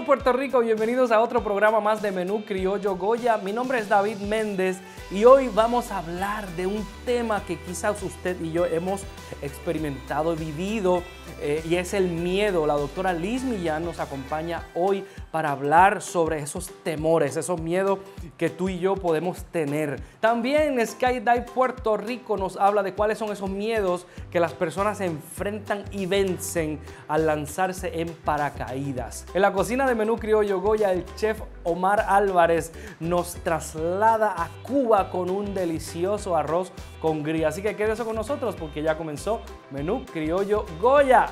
Saludos Puerto Rico, bienvenidos a otro programa más de Menú Criollo Goya. Mi nombre es David Méndez y hoy vamos a hablar de un tema que quizás usted y yo hemos experimentado, vivido, y es el miedo. La doctora Lis Milland nos acompaña hoy para hablar sobre esos temores, esos miedos que tú y yo podemos tener. También Skydive Puerto Rico nos habla de cuáles son esos miedos que las personas enfrentan y vencen al lanzarse en paracaídas. En la cocina de Menú Criollo Goya, el chef Omar Álvarez nos traslada a Cuba con un delicioso arroz con gris. Así que quédese con nosotros porque ya comenzó Menú Criollo Goya.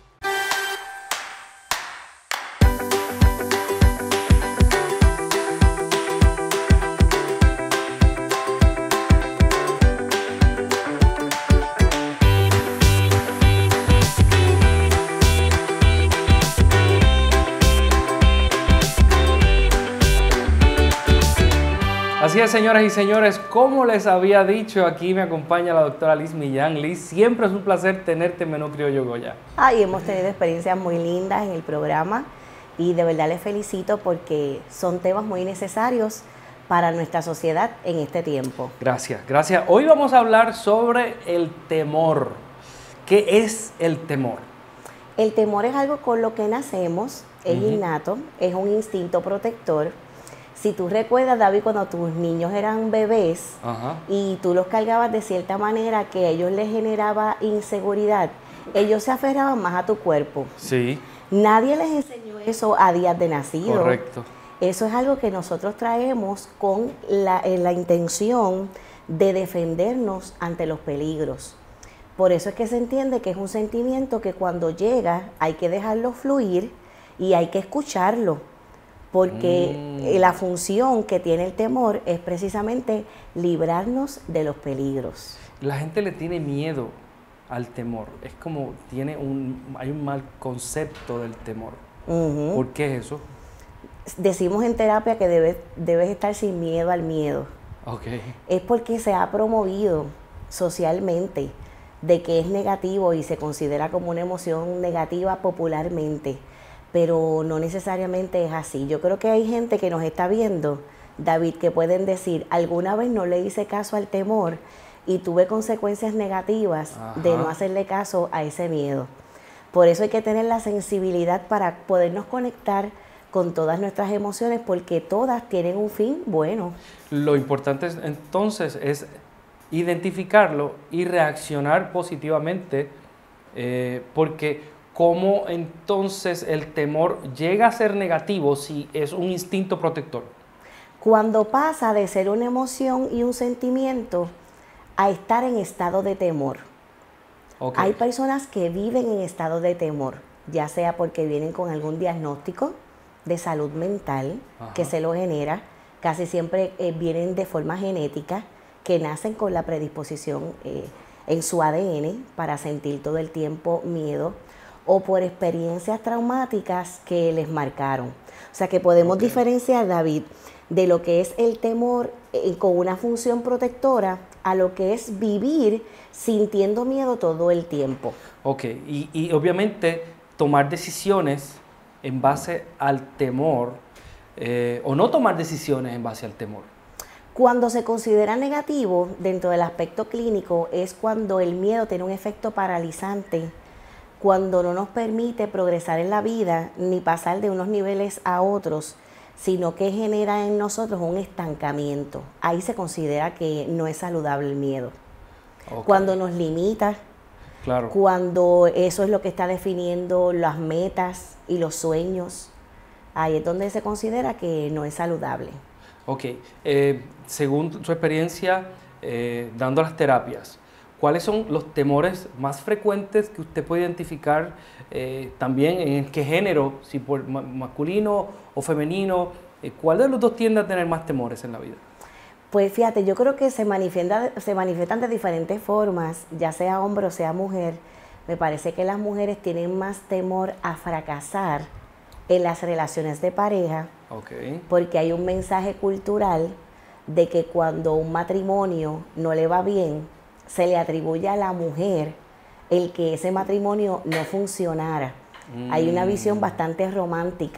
Así es, señoras y señores, como les había dicho, aquí me acompaña la doctora Lis Milland. Lis, siempre es un placer tenerte en Menú Criollo Goya. Hemos tenido experiencias muy lindas en el programa y de verdad les felicito porque son temas muy necesarios para nuestra sociedad en este tiempo. Gracias, gracias. Hoy vamos a hablar sobre el temor. ¿Qué es el temor? El temor es algo con lo que nacemos, es innato, es un instinto protector. Si tú recuerdas, David, cuando tus niños eran bebés y tú los cargabas de cierta manera que a ellos les generaba inseguridad, ellos se aferraban más a tu cuerpo. Sí. Nadie les enseñó eso a días de nacido. Correcto. Eso es algo que nosotros traemos con la intención de defendernos ante los peligros. Por eso es que se entiende que es un sentimiento que cuando llega hay que dejarlo fluir y hay que escucharlo. Porque la función que tiene el temor es precisamente librarnos de los peligros. La gente le tiene miedo al temor. Es como hay un mal concepto del temor. ¿Por qué es eso? Decimos en terapia que debes estar sin miedo al miedo. Okay. Es porque se ha promovido socialmente de que es negativo y se considera como una emoción negativa popularmente. Pero no necesariamente es así. Yo creo que hay gente que nos está viendo, David, que pueden decir, alguna vez no le hice caso al temor y tuve consecuencias negativas de no hacerle caso a ese miedo. Por eso hay que tener la sensibilidad para podernos conectar con todas nuestras emociones, porque todas tienen un fin bueno. Lo importante entonces es identificarlo y reaccionar positivamente, porque ¿cómo entonces el temor llega a ser negativo si es un instinto protector? Cuando pasa de ser una emoción y un sentimiento a estar en estado de temor. Okay. Hay personas que viven en estado de temor, ya sea porque vienen con algún diagnóstico de salud mental que se lo genera, casi siempre vienen de forma genética, que nacen con la predisposición en su ADN para sentir todo el tiempo miedo, o por experiencias traumáticas que les marcaron. O sea que podemos diferenciar, David, de lo que es el temor con una función protectora a lo que es vivir sintiendo miedo todo el tiempo. Ok, y obviamente tomar decisiones en base al temor, o no tomar decisiones en base al temor. Cuando se considera negativo dentro del aspecto clínico es cuando el miedo tiene un efecto paralizante, cuando no nos permite progresar en la vida ni pasar de unos niveles a otros, sino que genera en nosotros un estancamiento. Ahí se considera que no es saludable el miedo. Okay. Cuando nos limita, claro, cuando eso es lo que está definiendo las metas y los sueños, ahí es donde se considera que no es saludable. Ok, según su experiencia dando las terapias, ¿cuáles son los temores más frecuentes que usted puede identificar también en qué género, si por masculino o femenino? ¿Cuál de los dos tiende a tener más temores en la vida? Pues fíjate, yo creo que se manifiestan de diferentes formas, ya sea hombre o sea mujer. Me parece que las mujeres tienen más temor a fracasar en las relaciones de pareja, porque hay un mensaje cultural de que cuando un matrimonio no le va bien, se le atribuye a la mujer el que ese matrimonio no funcionara. Hay una visión bastante romántica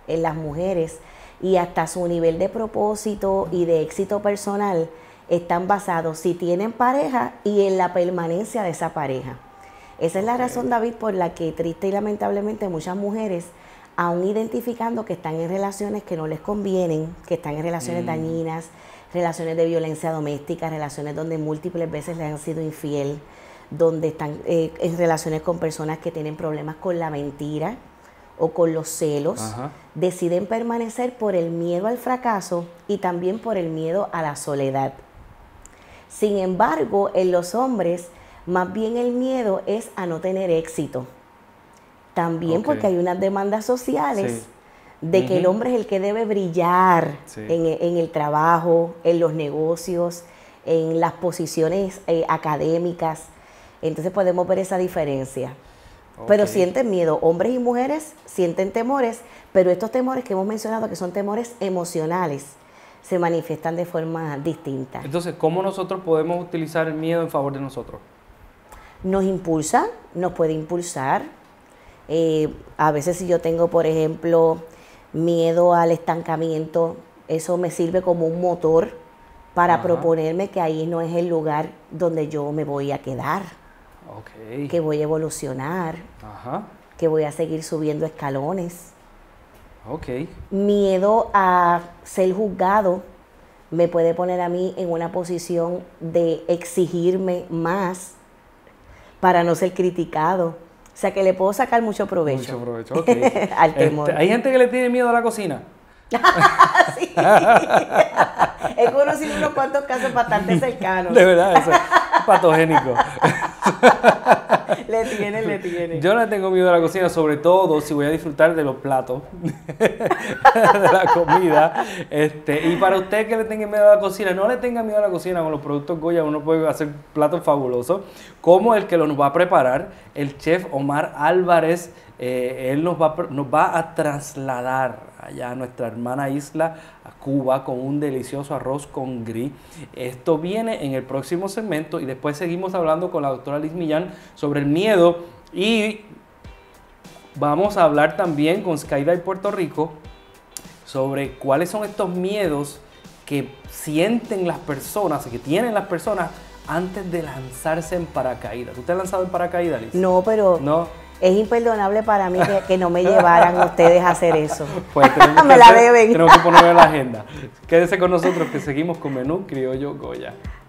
en las mujeres y hasta su nivel de propósito y de éxito personal están basados si tienen pareja y en la permanencia de esa pareja. Esa es la razón, David, por la que triste y lamentablemente muchas mujeres, aún identificando que están en relaciones que no les convienen, que están en relaciones dañinas, relaciones de violencia doméstica, relaciones donde múltiples veces les han sido infiel, donde están en relaciones con personas que tienen problemas con la mentira o con los celos, deciden permanecer por el miedo al fracaso y también por el miedo a la soledad. Sin embargo, en los hombres, más bien el miedo es a no tener éxito. También porque hay unas demandas sociales de que el hombre es el que debe brillar en el trabajo, en los negocios, en las posiciones académicas. Entonces podemos ver esa diferencia. Pero sienten miedo, hombres y mujeres sienten temores, pero estos temores que hemos mencionado, que son temores emocionales, se manifiestan de forma distinta. Entonces, ¿cómo nosotros podemos utilizar el miedo en favor de nosotros? Nos impulsa, nos puede impulsar. A veces si yo tengo, por ejemplo, miedo al estancamiento, eso me sirve como un motor para proponerme que ahí no es el lugar donde yo me voy a quedar, que voy a evolucionar, que voy a seguir subiendo escalones. Miedo a ser juzgado me puede poner a mí en una posición de exigirme más para no ser criticado. O sea, que le puedo sacar mucho provecho. Mucho provecho, al temor. ¿Hay gente que le tiene miedo a la cocina? Sí. He conocido unos cuantos casos bastante cercanos. De verdad, eso es patogénico. Le tiene. Yo no tengo miedo a la cocina, sobre todo si voy a disfrutar de los platos, de la comida. Y para usted que le tenga miedo a la cocina, no le tenga miedo a la cocina. Con los productos Goya uno puede hacer platos fabulosos, como el que nos va a preparar el chef Omar Álvarez. Él nos va a trasladar allá a nuestra hermana isla, a Cuba, con un delicioso arroz con gris. Esto viene en el próximo segmento y después seguimos hablando con la doctora Lis Milland sobre el miedo y vamos a hablar también con Skydive Puerto Rico sobre cuáles son estos miedos que sienten las personas, que tienen las personas antes de lanzarse en paracaídas. ¿Tú te has lanzado en paracaídas, Lis? No, pero... ¿No? Es imperdonable para mí que no me llevaran ustedes a hacer eso. Pues me la deben. Tenemos que ponerlo en la agenda. Quédese con nosotros que seguimos con Menú Criollo Goya.